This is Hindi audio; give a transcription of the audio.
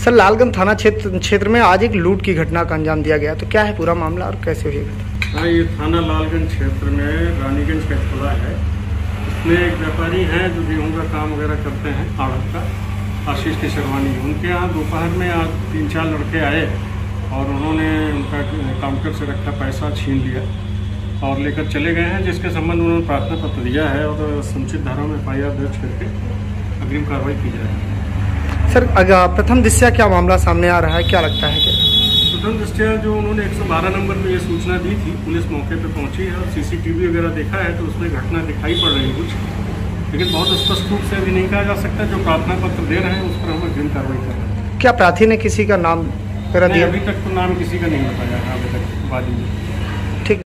सर, लालगंज थाना क्षेत्र में आज एक लूट की घटना का अंजाम दिया गया, तो क्या है पूरा मामला और कैसे हुई घटना? हाँ, ये थाना लालगंज क्षेत्र में रानीगंज का खुला है। इसमें एक व्यापारी हैं जो गेहूँ का काम वगैरह करते हैं, आड़त का, आशीष केशरवानी। उनके यहाँ दोपहर में आज 3-4 लड़के आए और उन्होंने उनका काउंटर से रखा पैसा छीन लिया और लेकर चले गए हैं, जिसके संबंध में उन्होंने प्रार्थना पत्र दिया है और समुचित धारा में FIR दर्ज करके अग्रिम कार्रवाई की जाएगी। सर, प्रथम दृष्टया क्या मामला सामने आ रहा है, क्या लगता है? क्या प्रथम दृष्टया जो उन्होंने 112 नंबर पर ये सूचना दी थी, पुलिस मौके पर पहुंची है और CCTV वगैरह देखा है तो उसमें घटना दिखाई पड़ रही है कुछ, लेकिन बहुत स्पष्ट रूप से अभी नहीं कहा जा सकता। जो प्रार्थना पत्र दे रहे हैं उस पर हम अग्रिम कार्रवाई कर रहे हैं। क्या प्रार्थी ने किसी का नाम वगैरह दिया? अभी तक तो नाम किसी का नहीं बताया है अभी तक वादी में।